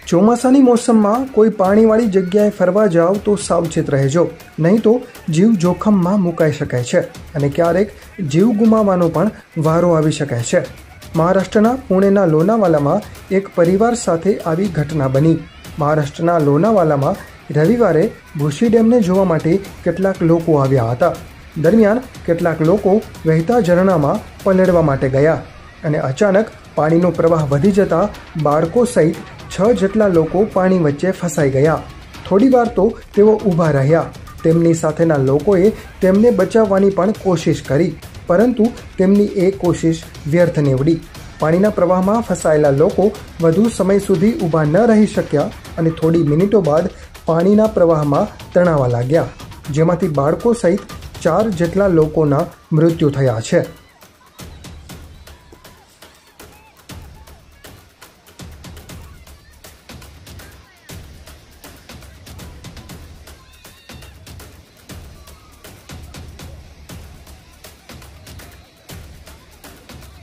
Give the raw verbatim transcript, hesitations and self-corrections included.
ચોમાસાની મોસમમાં કોઈ પાણીવાળી જગ્યાએ ફરવા જાઓ તો સાવચેત રહેજો, નહીં તો જીવ જોખમમાં મુકાઈ શકાય છે અને ક્યારેક જીવ ગુમાવવાનો પણ વારો આવી શકાય છે। મહારાષ્ટ્રના પુણેના લોનાવાલામાં એક પરિવાર સાથે આવી ઘટના બની। મહારાષ્ટ્રના લોનાવાલામાં રવિવારે ભૂસી ડેમને જોવા માટે કેટલાક લોકો આવ્યા હતા। દરમિયાન કેટલાક લોકો વહેતા ઝરણામાં પલળવા માટે ગયા અને અચાનક પાણીનો પ્રવાહ વધી જતાં બાળકો સહિત છ જેટલા લોકો પાણી વચ્ચે ફસાઈ ગયા। થોડી વાર તો તેઓ ઊભા રહ્યા। તેમની સાથેના લોકોએ તેમને બચાવવાની પણ કોશિશ કરી, પરંતુ તેમની એ કોશિશ વ્યર્થ નીવડી। પાણીના પ્રવાહમાં ફસાયેલા લોકો વધુ સમય સુધી ઊભા ન રહી શક્યા અને થોડી મિનિટો બાદ પાણીના પ્રવાહમાં તણાવા લાગ્યા, જેમાંથી બાળકો સહિત ચાર જેટલા લોકોના મૃત્યુ થયા છે।